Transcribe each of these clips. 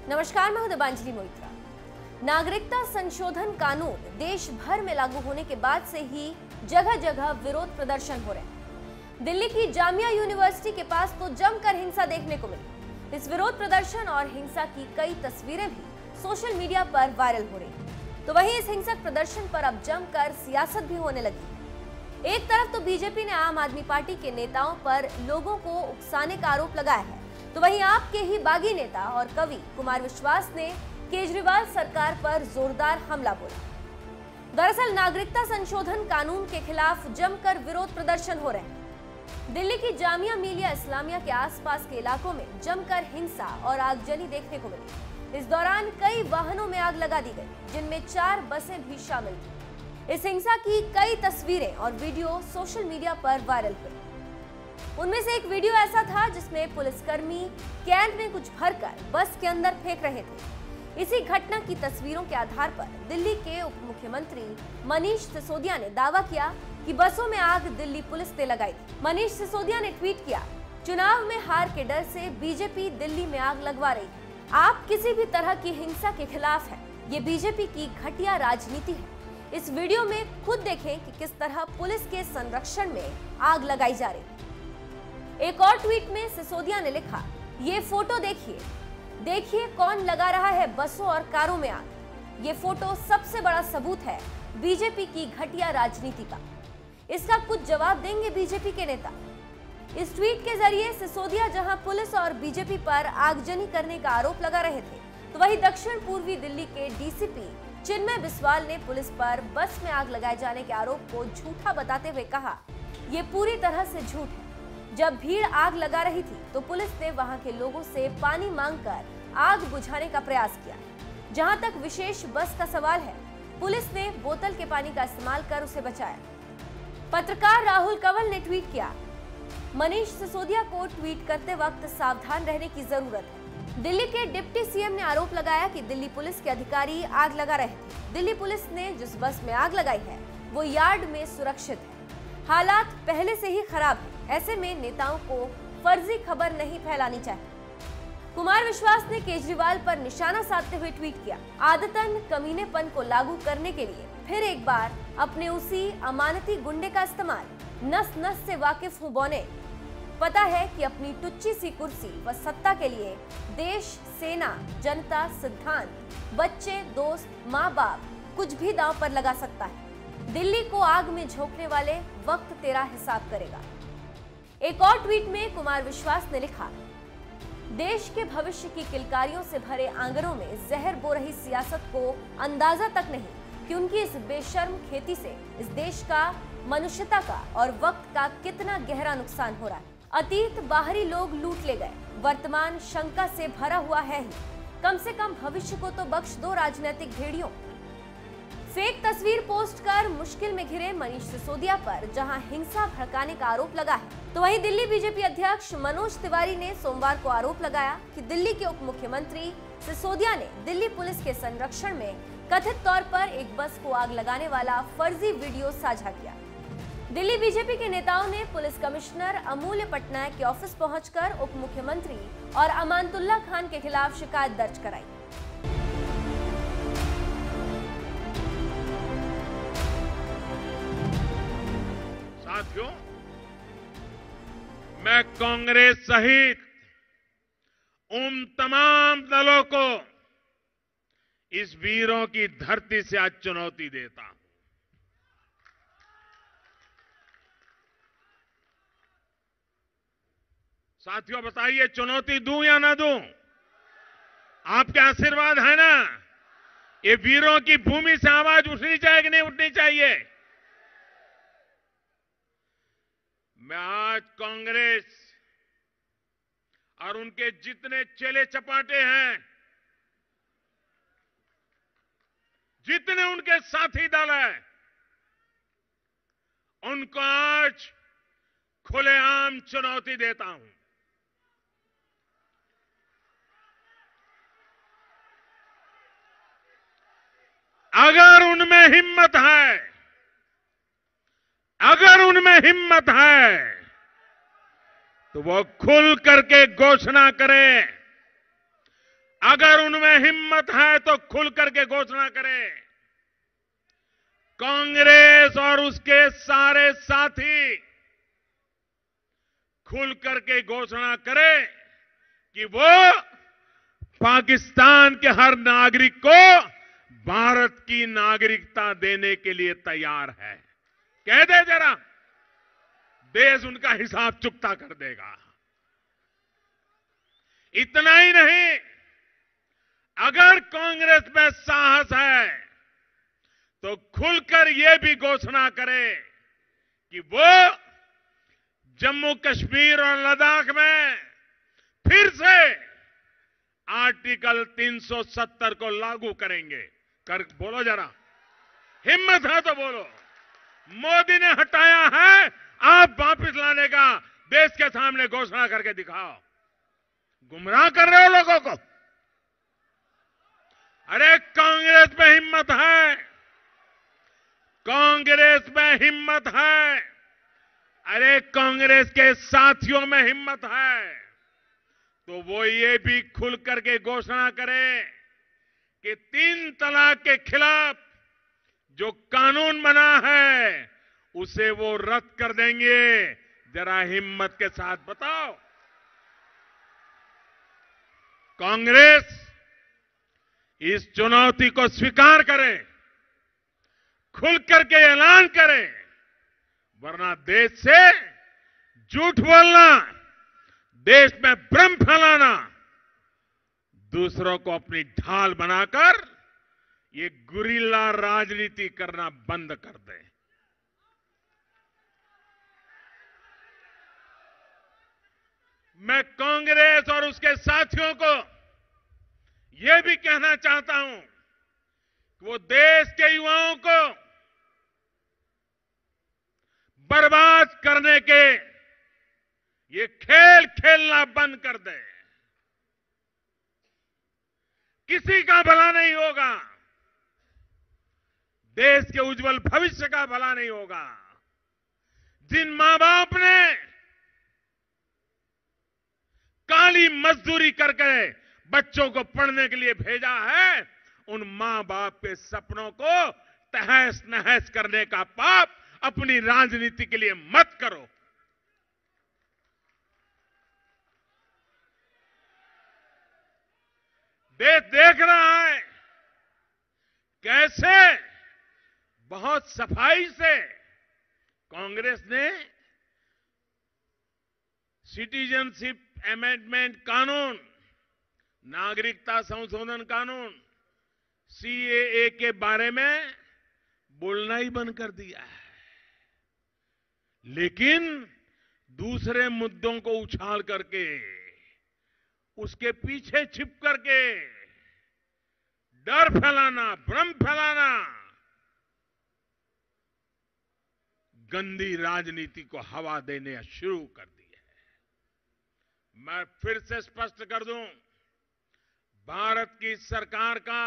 नमस्कार, मैं हूं दिबांजलि मोइत्रा। नागरिकता संशोधन कानून देश भर में लागू होने के बाद से ही जगह जगह विरोध प्रदर्शन हो रहे हैं। दिल्ली की जामिया यूनिवर्सिटी के पास तो जमकर हिंसा देखने को मिली। इस विरोध प्रदर्शन और हिंसा की कई तस्वीरें भी सोशल मीडिया पर वायरल हो रही। तो वहीं इस हिंसक प्रदर्शन पर अब जमकर सियासत भी होने लगी। एक तरफ तो बीजेपी ने आम आदमी पार्टी के नेताओं पर लोगों को उकसाने का आरोप लगाया है, तो वहीं आपके ही बागी नेता और कवि कुमार विश्वास ने केजरीवाल सरकार पर जोरदार हमला बोला। दरअसल नागरिकता संशोधन कानून के खिलाफ जमकर विरोध प्रदर्शन हो रहे हैं। दिल्ली की जामिया मिलिया इस्लामिया के आसपास के इलाकों में जमकर हिंसा और आगजनी देखने को मिली। इस दौरान कई वाहनों में आग लगा दी गई, जिनमें 4 बसें भी शामिल थी। इस हिंसा की कई तस्वीरें और वीडियो सोशल मीडिया पर वायरल हुई। उनमें से एक वीडियो ऐसा था जिसमें पुलिसकर्मी कैन में कुछ भरकर बस के अंदर फेंक रहे थे। इसी घटना की तस्वीरों के आधार पर दिल्ली के उप मुख्यमंत्री मनीष सिसोदिया ने दावा किया कि बसों में आग दिल्ली पुलिस ने लगाई थी। मनीष सिसोदिया ने ट्वीट किया, चुनाव में हार के डर से बीजेपी दिल्ली में आग लगवा रही है। आप किसी भी तरह की हिंसा के खिलाफ है। ये बीजेपी की घटिया राजनीति है। इस वीडियो में खुद देखें कि किस तरह पुलिस के संरक्षण में आग लगाई जा रही है। एक और ट्वीट में सिसोदिया ने लिखा, ये फोटो देखिए कौन लगा रहा है बसों और कारों में आग। ये फोटो सबसे बड़ा सबूत है बीजेपी की घटिया राजनीति का। इसका कुछ जवाब देंगे बीजेपी के नेता। इस ट्वीट के जरिए सिसोदिया जहां पुलिस और बीजेपी पर आगजनी करने का आरोप लगा रहे थे, तो वहीं दक्षिण पूर्वी दिल्ली के डीसीपी चिन्मय बिस्वाल ने पुलिस पर बस में आग लगाए जाने के आरोप को झूठा बताते हुए कहा, ये पूरी तरह से झूठ है। जब भीड़ आग लगा रही थी तो पुलिस ने वहां के लोगों से पानी मांगकर आग बुझाने का प्रयास किया। जहां तक विशेष बस का सवाल है, पुलिस ने बोतल के पानी का इस्तेमाल कर उसे बचाया। पत्रकार राहुल कंवल ने ट्वीट किया, मनीष सिसोदिया को ट्वीट करते वक्त सावधान रहने की जरूरत है। दिल्ली के डिप्टी सीएम ने आरोप लगाया कि दिल्ली पुलिस के अधिकारी आग लगा रहे थे। दिल्ली पुलिस ने जिस बस में आग लगाई है वो यार्ड में सुरक्षित है। हालात पहले से ही खराब है। ऐसे में नेताओं को फर्जी खबर नहीं फैलानी चाहिए। कुमार विश्वास ने केजरीवाल पर निशाना साधते हुए ट्वीट किया, आदतन कमीनेपन को लागू करने के लिए फिर एक बार अपने उसी अमानती गुंडे का इस्तेमाल। नस नस से वाकिफ हूं बौने। पता है कि अपनी टुच्ची सी कुर्सी व सत्ता के लिए देश, सेना, जनता, सिद्धांत, बच्चे, दोस्त, माँ बाप कुछ भी दांव पर लगा सकता है। दिल्ली को आग में झोंकने वाले वक्त तेरा हिसाब करेगा। एक और ट्वीट में कुमार विश्वास ने लिखा, देश के भविष्य की किलकारियों से भरे आंगनों में जहर बो रही सियासत को अंदाजा तक नहीं कि उनकी इस बेशर्म खेती से इस देश का, मनुष्यता का और वक्त का कितना गहरा नुकसान हो रहा है। अतीत बाहरी लोग लूट ले गए, वर्तमान शंका से भरा हुआ है ही। कम से कम भविष्य को तो बख्श दो राजनीतिक भेड़ियों। फेक तस्वीर पोस्ट कर मुश्किल में घिरे मनीष सिसोदिया पर जहां हिंसा भड़काने का आरोप लगा है, तो वहीं दिल्ली बीजेपी अध्यक्ष मनोज तिवारी ने सोमवार को आरोप लगाया कि दिल्ली के उप मुख्यमंत्री सिसोदिया ने दिल्ली पुलिस के संरक्षण में कथित तौर पर एक बस को आग लगाने वाला फर्जी वीडियो साझा किया। दिल्ली बीजेपी के नेताओं ने पुलिस कमिश्नर अमूल्य पटनायक के ऑफिस पहुंचकर उप मुख्यमंत्री और अमानतुल्ला खान के खिलाफ शिकायत दर्ज कराई। साथियों, मैं कांग्रेस सहित उन तमाम दलों को इस वीरों की धरती से आज चुनौती देता हूं। साथियों, बताइए, चुनौती दूं या ना दूं? आपके आशीर्वाद है ना? ये वीरों की भूमि से आवाज उठनी चाहिए कि नहीं उठनी चाहिए? मैं आज कांग्रेस और उनके जितने चेले चपाटे हैं, जितने उनके साथी दल हैं, उनको आज खुलेआम चुनौती देता हूं। अगर उनमें हिम्मत है, अगर उनमें हिम्मत है तो वो खुल करके घोषणा करें, अगर उनमें हिम्मत है तो खुल करके घोषणा करें। कांग्रेस और उसके सारे साथी खुल करके घोषणा करें कि वो पाकिस्तान के हर नागरिक को भारत की नागरिकता देने के लिए तैयार है। कह दे जरा, देश उनका हिसाब चुकता कर देगा। इतना ही नहीं, अगर कांग्रेस में साहस है तो खुलकर यह भी घोषणा करे कि वो जम्मू कश्मीर और लद्दाख में फिर से आर्टिकल 370 को लागू करेंगे। बोलो जरा, हिम्मत है तो बोलो। मोदी ने हटाया है, आप वापस लाने का देश के सामने घोषणा करके दिखाओ। गुमराह कर रहे हो लोगों को। अरे कांग्रेस में हिम्मत है, कांग्रेस में हिम्मत है। अरे कांग्रेस के साथियों में हिम्मत है तो वो ये भी खुल करके घोषणा करें कि 3 तलाक के खिलाफ जो कानून बना है उसे वो रद्द कर देंगे। जरा हिम्मत के साथ बताओ। कांग्रेस इस चुनौती को स्वीकार करे, खुल करके ऐलान करे, वरना देश से झूठ बोलना, देश में भ्रम फैलाना, दूसरों को अपनी ढाल बनाकर ये गुरिल्ला राजनीति करना बंद कर दे। मैं कांग्रेस और उसके साथियों को यह भी कहना चाहता हूं कि वो देश के युवाओं को बर्बाद करने के ये खेल खेलना बंद कर दे। किसी का भला नहीं होगा, देश के उज्जवल भविष्य का भला नहीं होगा। जिन मां बाप ने काली मजदूरी करके बच्चों को पढ़ने के लिए भेजा है, उन मां बाप के सपनों को तहस नहस करने का पाप अपनी राजनीति के लिए मत करो। देश देख रहा है कैसे बहुत सफाई से कांग्रेस ने सिटीजनशिप अमेंडमेंट कानून, नागरिकता संशोधन कानून, सीएए के बारे में बोलना ही बंद कर दिया है। लेकिन दूसरे मुद्दों को उछाल करके, उसके पीछे छिप करके डर फैलाना, भ्रम फैलाना, गंदी राजनीति को हवा देने शुरू कर दी है। मैं फिर से स्पष्ट कर दूं, भारत की सरकार का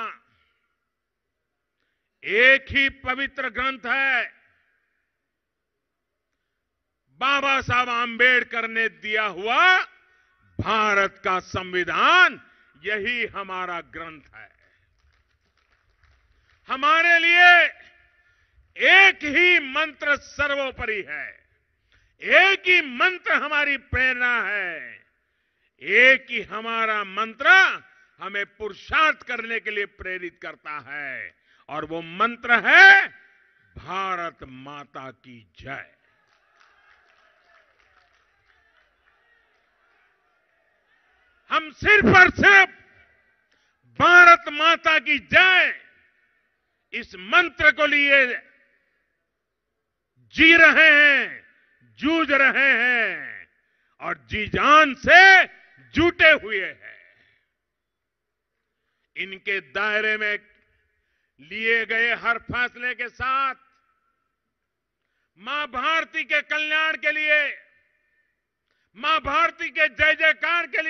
एक ही पवित्र ग्रंथ है, बाबा साहब आंबेडकर ने दिया हुआ भारत का संविधान। यही हमारा ग्रंथ है। हमारे लिए एक ही मंत्र सर्वोपरि है, एक ही मंत्र हमारी प्रेरणा है, एक ही हमारा मंत्र हमें पुरुषार्थ करने के लिए प्रेरित करता है, और वो मंत्र है भारत माता की जय। हम सिर्फ और सिर्फ भारत माता की जय इस मंत्र को लिए जी रहे हैं, जूझ रहे हैं और जी जान से जुटे हुए हैं। इनके दायरे में लिए गए हर फैसले के साथ मां भारती के कल्याण के लिए, मां भारती के जय जयकार के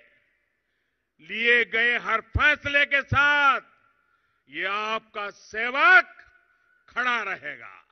लिए गए हर फैसले के साथ ये आपका सेवक खड़ा रहेगा।